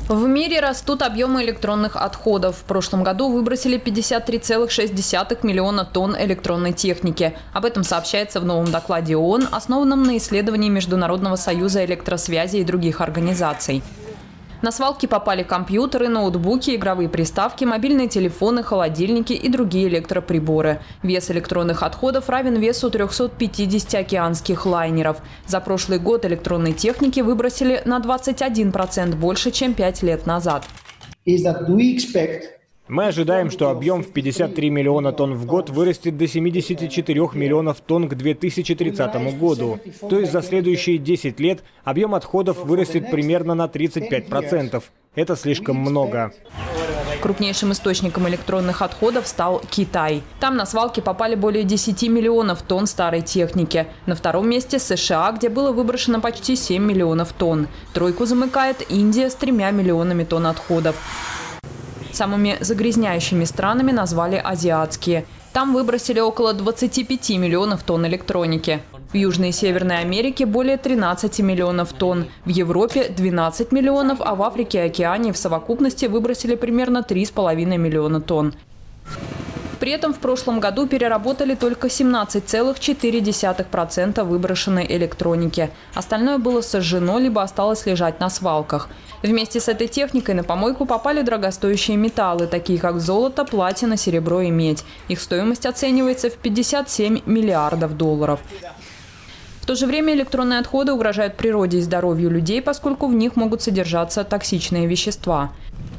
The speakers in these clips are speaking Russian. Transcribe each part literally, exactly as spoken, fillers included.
В мире растут объемы электронных отходов. В прошлом году выбросили пятьдесят три целых шесть десятых миллиона тонн электронной техники. Об этом сообщается в новом докладе ООН, основанном на исследовании Международного союза электросвязи и других организаций. На свалки попали компьютеры, ноутбуки, игровые приставки, мобильные телефоны, холодильники и другие электроприборы. Вес электронных отходов равен весу трёхсот пятидесяти океанских лайнеров. За прошлый год электронной техники выбросили на двадцать один процент больше, чем пять лет назад. Мы ожидаем, что объем в пятьдесят три миллиона тонн в год вырастет до семидесяти четырёх миллионов тонн к две тысячи тридцатому году. То есть за следующие десять лет объем отходов вырастет примерно на тридцать пять процентов. Это слишком много. Крупнейшим источником электронных отходов стал Китай. Там на свалки попали более десяти миллионов тонн старой техники. На втором месте США, где было выброшено почти семь миллионов тонн. Тройку замыкает Индия с тремя миллионами тонн отходов. Самыми загрязняющими странами назвали азиатские. Там выбросили около двадцати пяти миллионов тонн электроники. В Южной и Северной Америке более тринадцати миллионов тонн. В Европе двенадцать миллионов, а в Африке и Океании в совокупности выбросили примерно три с половиной миллиона тонн. При этом в прошлом году переработали только семнадцать целых четыре десятых процента выброшенной электроники. Остальное было сожжено, либо осталось лежать на свалках. Вместе с этой техникой на помойку попали дорогостоящие металлы, такие как золото, платина, серебро и медь. Их стоимость оценивается в пятьдесят семь миллиардов долларов. В то же время электронные отходы угрожают природе и здоровью людей, поскольку в них могут содержаться токсичные вещества.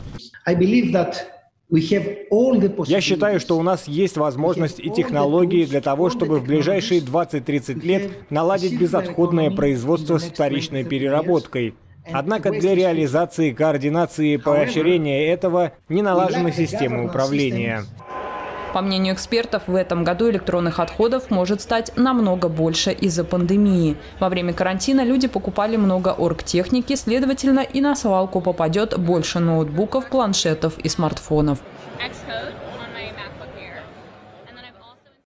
Я считаю, что у нас есть возможность и технологии для того, чтобы в ближайшие двадцать-тридцать лет наладить безотходное производство с вторичной переработкой. Однако для реализации, координации и поощрения этого не налажены системы управления. По мнению экспертов, в этом году электронных отходов может стать намного больше из-за пандемии. Во время карантина люди покупали много оргтехники, следовательно, и на свалку попадет больше ноутбуков, планшетов и смартфонов.